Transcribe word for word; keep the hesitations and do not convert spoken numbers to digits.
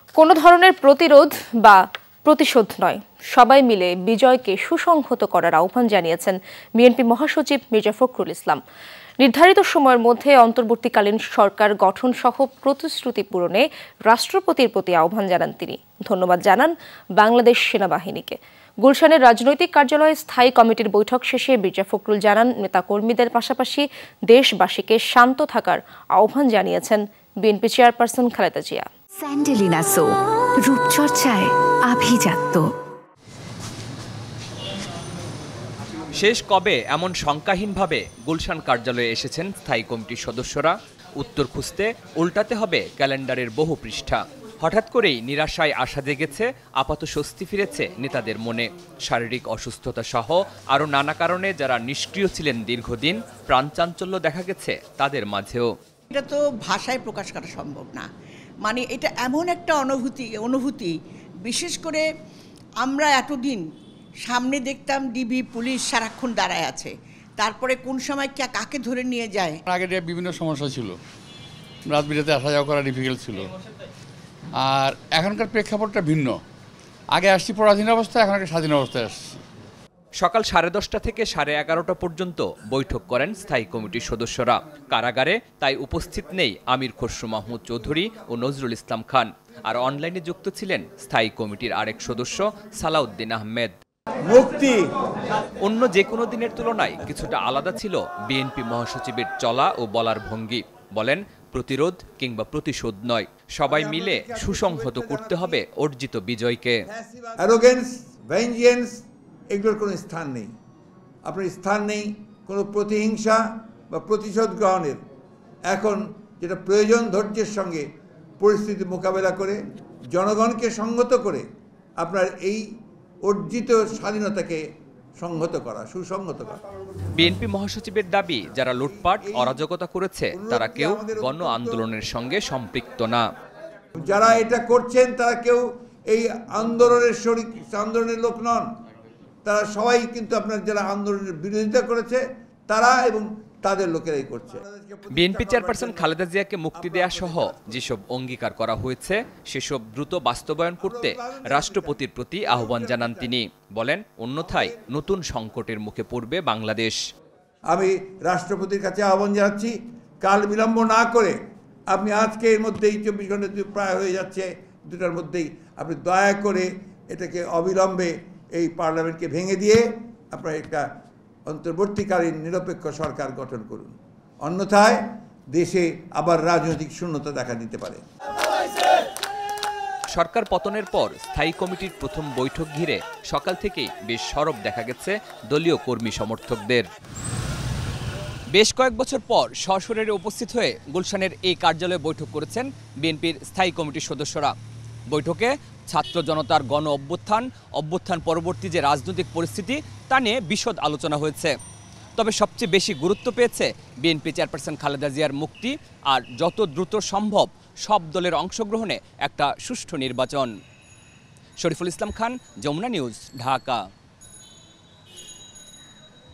কোনো ধরনের প্রতিরোধ বা প্রতিশোধ নয়, সবাই মিলে বিজয়কে সুসংহত করার আহ্বান জানিয়েছেন বিএনপি মহাসচিব মির্জা ফখরুল ইসলাম। নির্ধারিত সময়ের মধ্যে অন্তর্বর্তীকালীন সরকার গঠন সহ প্রতিশ্রুতি পূরণে রাষ্ট্রপতির প্রতি আহ্বান জানান তিনি। ধন্যবাদ জানান বাংলাদেশ সেনাবাহিনীকে। গুলশানের রাজনৈতিক কার্যালয়ে স্থায়ী কমিটির বৈঠক শেষে মির্জা ফখরুল জানান, নেতাকর্মীদের পাশাপাশি দেশবাসীকে শান্ত থাকার আহ্বান জানিয়েছেন বিএনপি চেয়ারপারসন খালেদা জিয়া। স্যান্ডেলিনা সো, রূপচর্চায় আভিজাত্য। শেষ কবে এমন শঙ্কাহীনভাবে গুলশান কার্যালয়ে এসেছেন স্থায়ী কমিটির সদস্যরা? উত্তর খুঁজতে উল্টাতে হবে ক্যালেন্ডারের বহু পৃষ্ঠা। হঠাৎ করেই নিরাশায় আশা জেগেছে, আপাত স্বস্তি ফিরেছে নেতাদের মনে। শারীরিক অসুস্থতা সহ আরও নানা কারণে যারা নিষ্ক্রিয় ছিলেন দীর্ঘদিন, প্রাণচাঞ্চল্য দেখা গেছে তাদের মাঝেও। এটা তো ভাষায় প্রকাশ করা সম্ভব না। মানে এটা এমন একটা অনুভূতি অনুভূতি বিশেষ করে আমরা এতদিন সামনে দেখতাম ডিবি পুলিশ সারাক্ষণ দাঁড়ায় আছে, তারপরে কোন সময় কে কাকে ধরে নিয়ে যায়। আগে বিভিন্ন সমস্যা ছিল, রাত বিরাতে আসা যাওয়া করা ডিফিকাল্ট ছিল, আর এখনকার প্রেক্ষাপটটা ভিন্ন। আগে আসছি পরাধীন অবস্থায়, এখন একটা স্বাধীন অবস্থায় আসছি। সকাল সাড়ে দশটা থেকে সাড়ে এগারোটা পর্যন্ত বৈঠক করেন স্থায়ী কমিটির সদস্যরা। কারাগারে তাই উপস্থিত নেই আমির খসরু মাহমুদ চৌধুরী ও নজরুল ইসলাম খান। আর অনলাইনে যুক্ত ছিলেন স্থায়ী কমিটির আরেক সদস্য সালাউদ্দিন আহমেদ। মুক্তি অন্য যে কোনো দিনের তুলনায় কিছুটা আলাদা ছিল বিএনপি মহাসচিবের চলা ও বলার ভঙ্গি। বলেন, প্রতিরোধ কিংবা প্রতিশোধ নয়, সবাই মিলে সুসংহত করতে হবে অর্জিত বিজয়কে। অ্যারোগেন্স, ভেঞ্জিয়েন্স এগুলোর কোনো স্থান নেই। আপনার স্থান নেই কোনো প্রতিহিংসা বা প্রতিশোধ গ্রহণের। এখন যেটা প্রয়োজন, ধৈর্যের সঙ্গে পরিস্থিতি মোকাবেলা করে জনগণকে সংহত করে আপনার এই অর্জিত স্বাধীনতাকে সংহত করা, সুসংহত করা। বিএনপি মহাসচিবের দাবি, যারা লুটপাট অরাজকতা করেছে তারা কেউ গণ আন্দোলনের সঙ্গে সম্পৃক্ত না। যারা এটা করছেন তারা কেউ এই আন্দোলনের শরিক আন্দোলনের লোক নন। তারা সবাই কিন্তু আপনার যারা আন্দোলনের বিরোধিতা করেছে তারা এবং তাদের লোকেরাই করছে। বিএনপি চেয়ারপারসন খালেদা জিয়াকে মুক্তি দেয়া সহ যেসব অঙ্গীকার করা হয়েছে সেসব দ্রুত বাস্তবায়ন করতে রাষ্ট্রপতির প্রতি আহ্বান জানান তিনি। বলেন, অন্যথায় নতুন সংকটের মুখে পড়বে বাংলাদেশ। আমি রাষ্ট্রপতির কাছে আহ্বান জানাচ্ছি, কাল বিলম্ব না করে আপনি আজকে এর মধ্যেই চব্বিশ ঘন্টা প্রায় হয়ে যাচ্ছে, দুটার মধ্যেই আপনি দয়া করে এটাকে অবিলম্বে এই পার্লামেন্টকে ভেঙে দিয়ে আপনার একটা অন্তর্বর্তীকালীন নিরপেক্ষ সরকার গঠন করুন। অন্যথায় দেশে আবার রাজনৈতিক শূন্যতা দেখা দিতে পারে। সরকার পতনের পর স্থায়ী কমিটির প্রথম বৈঠক ঘিরে সকাল থেকেই বেশ সরব দেখা গেছে দলীয় কর্মী সমর্থকদের। বেশ কয়েক বছর পর সশরীরে উপস্থিত হয়ে গুলশানের এই কার্যালয়ে বৈঠক করেছেন বিএনপির স্থায়ী কমিটির সদস্যরা। বৈঠকে ছাত্র জনতার গণ অভ্যুত্থান, অভ্যুত্থান পরবর্তী যে রাজনৈতিক পরিস্থিতি তা নিয়ে বিশদ আলোচনা হয়েছে। তবে সবচেয়ে বেশি গুরুত্ব পেয়েছে বিএনপি চেয়ারপারসন খালেদা জিয়ার মুক্তি আর যত দ্রুত সম্ভব সব দলের অংশগ্রহণে একটা সুষ্ঠু নির্বাচন। শরীফুল ইসলাম খান, যমুনা নিউজ, ঢাকা।